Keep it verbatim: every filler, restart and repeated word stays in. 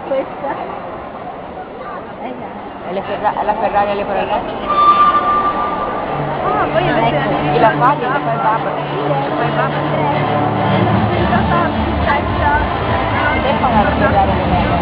Questa? Esatto. E le Ferra la Ferrari alle parole? Ah, poi io Ecco, e la fai e la fai babbo. Fai babbo. è stata Adesso la Ferrari alle